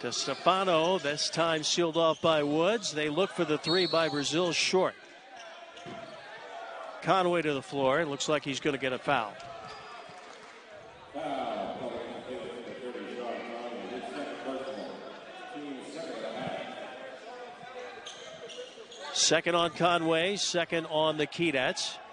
DeStefano, this time sealed off by Woods. They look for the three by Brazil, short. Conway to the floor. It looks like he's going to get a foul. Second on Conway, second on the Keydets.